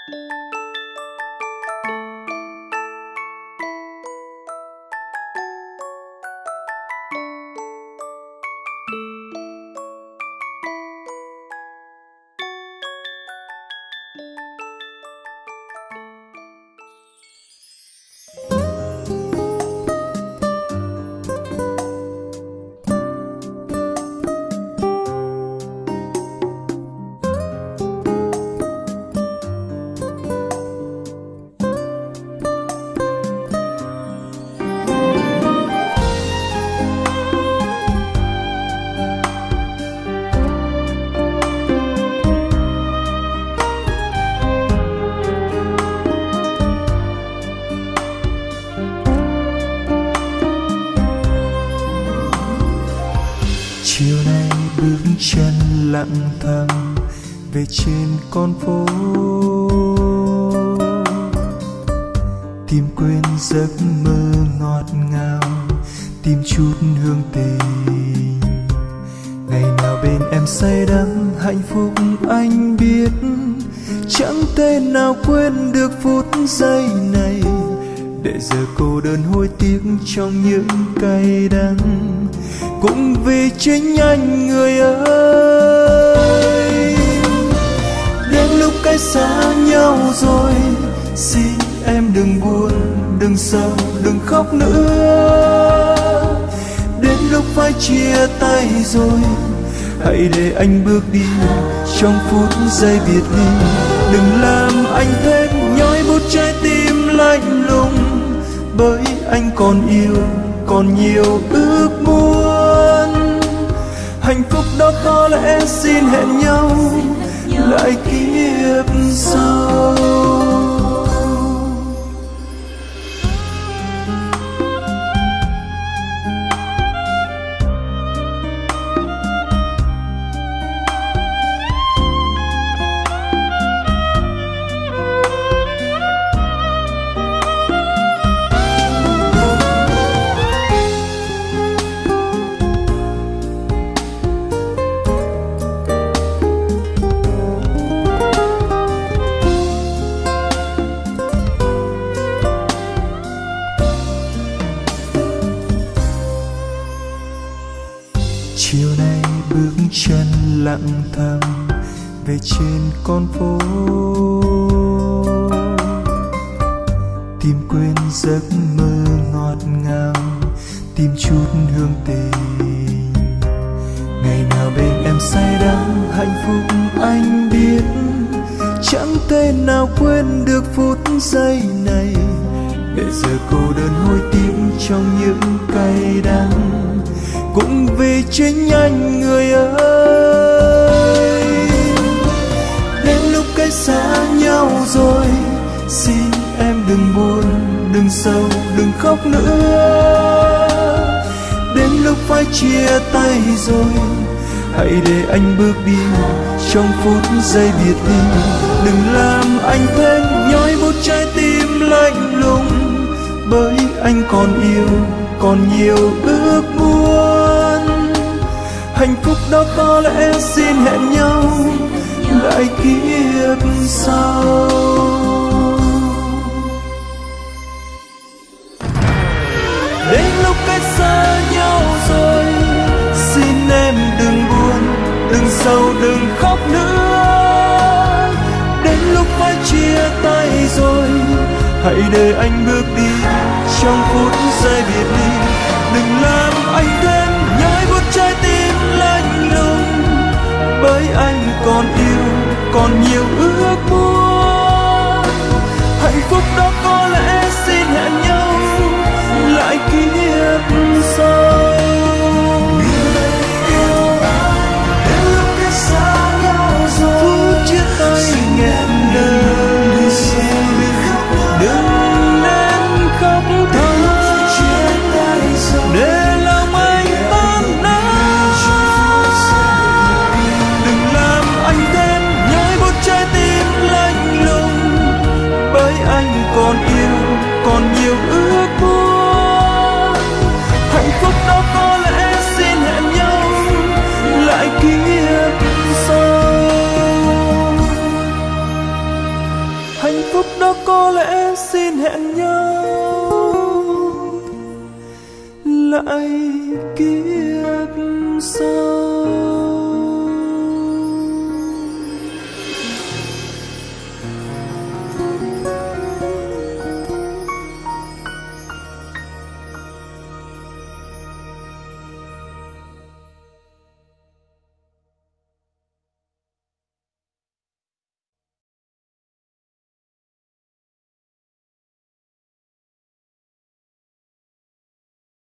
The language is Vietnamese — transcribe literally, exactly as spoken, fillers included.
Chiều nay bước chân lặng thầm về trên con phố, tìm quên giấc mơ ngọt ngào, tìm chút hương tình. Ngày nào bên em say đắm hạnh phúc anh biết, chẳng thể nào quên được phút giây này. Để giờ cô đơn hối tiếc trong những cay đắng, cũng vì chính anh người ơi. Đến lúc cách xa nhau rồi, xin em đừng buồn, đừng sầu, đừng khóc nữa. Đến lúc phải chia tay rồi, hãy để anh bước đi trong phút giây biệt ly. Đừng làm anh thêm nhói bút trái tim lạnh lùng, bởi anh còn yêu, còn nhiều ước muốn. Hạnh phúc đó có lẽ xin hẹn nhau lại kiếp sau. Chiều nay bước chân lặng thầm về trên con phố, tìm quên giấc mơ ngọt ngào, tìm chút hương tình. Ngày nào bên em say đắm hạnh phúc anh biết, chẳng thể nào quên được phút giây này. Để giờ cô đơn hối tiếc trong những cay đắng, cũng vì chính anh người ơi. Đến lúc cách xa nhau rồi, xin em đừng buồn, đừng sầu, đừng khóc nữa. Đến lúc phải chia tay rồi, hãy để anh bước đi trong phút giây biệt ly. Đừng làm anh thêm nhói bút trái tim lạnh lùng, bởi anh còn yêu, còn nhiều ước muốn. Hạnh phúc đó có lẽ xin hẹn nhau lại kiếp sau. Đến lúc cách xa nhau rồi, xin em đừng buồn, đừng sầu, đừng khóc nữa. Đến lúc phải chia tay rồi, hãy để anh bước đi trong phút giây biệt ly. Đừng làm anh thêm nhói buốt trái tim lạnh lùng, bởi anh còn yêu, còn nhiều ước muốn. Hạnh phúc đó có lẽ xin hẹn nhau lại kiếp sau. Đến lúc cách xa nhau rồi, phút chia tay nghẹn ngào, đừng nên khóc thầm để lòng anh tan nát. Đừng làm anh thêm nhói bút trái tim lại kiếp sau.